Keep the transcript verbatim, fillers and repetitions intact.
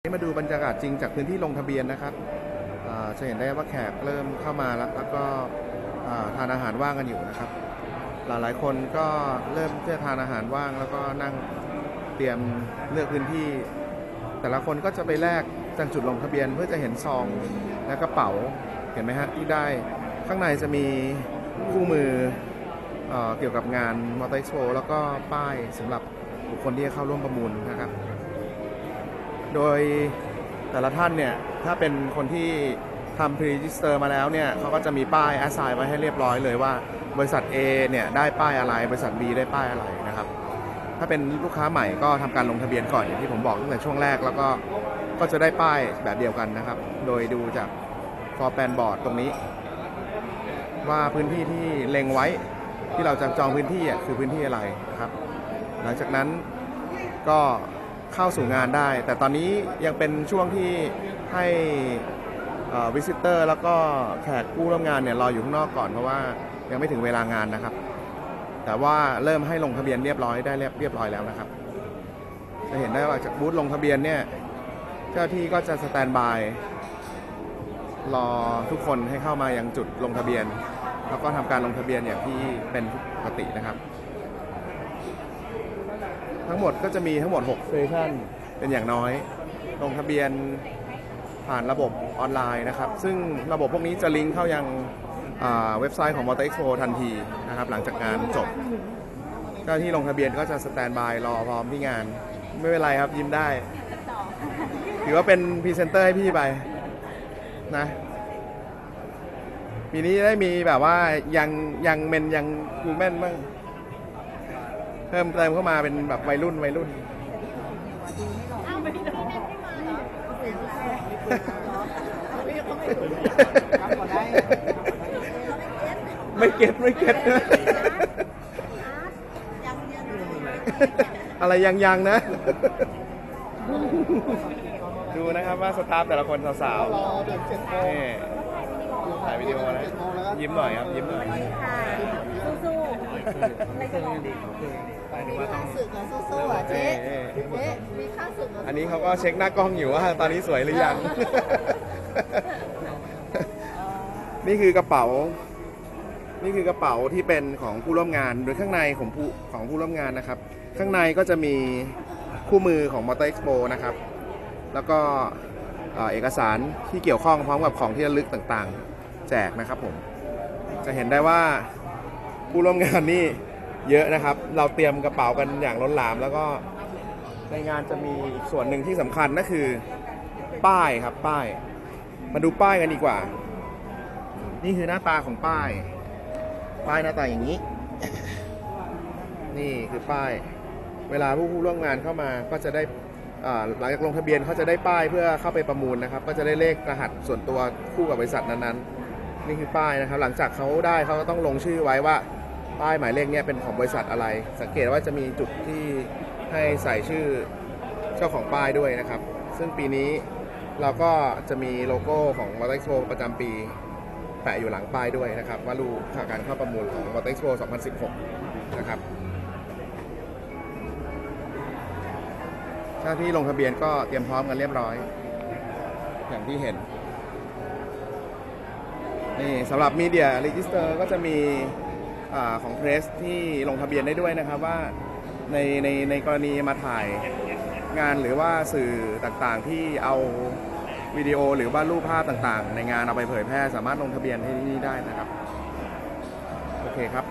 มาดูบรรยากาศจริงจากพื้นที่ลงทะเบียนนะครับจะเห็นได้ว่าแขกเริ่มเข้ามาแล้วแล้วก็ทานอาหารว่างกันอยู่นะครับหลายๆคนก็เริ่มที่จะทานอาหารว่างแล้วก็นั่งเตรียมเลือกพื้นที่แต่ละคนก็จะไปแลกจากจุดลงทะเบียนเพื่อจะเห็นซองและกระเป๋าเห็นไหมฮะที่ได้ข้างในจะมีคู่มือ เอ่อ เกี่ยวกับงาน Motor Expo แล้วก็ป้ายสำหรับบุคคลที่จะเข้าร่วมประมูลนะครับโดยแต่ละท่านเนี่ยถ้าเป็นคนที่ทำ pre-register มาแล้วเนี่ยเขาก็จะมีป้าย assign ไว้ให้เรียบร้อยเลยว่าบริษัท A เนี่ยได้ป้ายอะไรบริษัท B ได้ป้ายอะไรนะครับถ้าเป็นลูกค้าใหม่ก็ทำการลงทะเบียนก่อนอย่างที่ผมบอกตั้งแต่ช่วงแรกแล้วก็ก็จะได้ป้ายแบบเดียวกันนะครับโดยดูจาก floor plan board ตรงนี้ว่าพื้นที่ที่เล็งไว้ที่เราจะจองพื้นที่คือพื้นที่อะไรนะครับหลังจากนั้นก็เข้าสู่งานได้แต่ตอนนี้ยังเป็นช่วงที่ให้วิสิเตอร์แล้วก็แขกผู้ร่วมงานเนี่ยรออยู่ข้างนอกก่อนเพราะว่ายังไม่ถึงเวลางานนะครับแต่ว่าเริ่มให้ลงทะเบียนเรียบร้อยได้เรียบร้อยแล้วนะครับจะเห็นได้ว่าจากบูธลงทะเบียนเนี่ยเจ้าที่ก็จะสแตนบายรอทุกคนให้เข้ามายังจุดลงทะเบียนแล้วก็ทำการลงทะเบียนอย่างที่เป็นปกตินะครับทั้งหมดก็จะมีทั้งหมดหกเซสชั่นเป็นอย่างน้อยลงทะเบียนผ่านระบบออนไลน์นะครับซึ่งระบบพวกนี้จะลิงก์เข้ายังเว็บไซต์ของ Motor Expo ทันทีนะครับหลังจากงานจบเจ้าที่ลงทะเบียนก็จะสแตนบายรอพร้อมที่งานไม่เป็นไรครับยิ้มได้ถือว่าเป็นพรีเซนเตอร์ให้พี่ไปนะปีนี้ได้มีแบบว่ายังยังเมนยังกูแม่นบ้างเพิ่มเติมเข้ามาเป็นแบบวัยรุ่นวัยรุ่นไม่เก็ตไม่เก็ตอะไรยังยังนะดูนะครับว่าสตาฟแต่ละคนสาวๆนี่ถ่ายวิดีโอนะยิ้มหน่อยครับยิ้มหน่อยสู้ๆอะไรก็ลองดีมีค่าสึกสู้ๆอ่ะเจ๊เจ๊มีค่าสึกอันนี้เขาก็เช็คหน้ากล้องอยู่ว่าตอนนี้สวยหรือยังนี่คือกระเป๋านี่คือกระเป๋าที่เป็นของผู้ร่วมงานโดยข้างในของผู้ของผู้ร่วมงานนะครับข้างในก็จะมีคู่มือของ Motor Expo นะครับแล้วก็เอกสารที่เกี่ยวข้องพร้อมกับของที่ระลึกต่างๆแจกนะครับผมจะเห็นได้ว่าผู้ร่วมงานนี่เยอะนะครับเราเตรียมกระเป๋ากันอย่างล้นหลามแล้วก็ในงานจะมีอีกส่วนหนึ่งที่สำคัญนั่นคือป้ายครับป้ายมาดูป้ายกันดีกว่านี่คือหน้าตาของป้ายป้ายหน้าตาอย่างนี้นี่คือป้ายเวลาผู้ผู้ร่วมงานเข้ามาก็จะได้หลังจากลงทะเบียนเขาจะได้ป้ายเพื่อเข้าไปประมูลนะครับก็จะได้เลขรหัสส่วนตัวคู่กับบริษัทนั้นๆนี่คือป้ายนะครับหลังจากเขาได้เขาก็ต้องลงชื่อไว้ว่าป้ายหมายเลขนี้เป็นของบริษัทอะไรสังเกตว่าจะมีจุดที่ให้ใส่ชื่อเจ้าของป้ายด้วยนะครับซึ่งปีนี้เราก็จะมีโลโก้ของ Motor Expo ประจำปีแปะอยู่หลังป้ายด้วยนะครับว่ารูปการเข้าประมูลของ Motor Expo สองพันสิบหกนะครับถ้าที่ลงทะเบียนก็เตรียมพร้อมกันเรียบร้อยอย่างที่เห็นนี่สำหรับ Media Register ก็จะมีอ่าของเพรสที่ลงทะเบียนได้ด้วยนะครับว่าในในในกรณีมาถ่ายงานหรือว่าสื่อต่างๆที่เอาวิดีโอหรือว่ารูปภาพต่างๆในงานเอาไปเผยแพร่สามารถลงทะเบียนที่นี่ได้นะครับโอเคครับ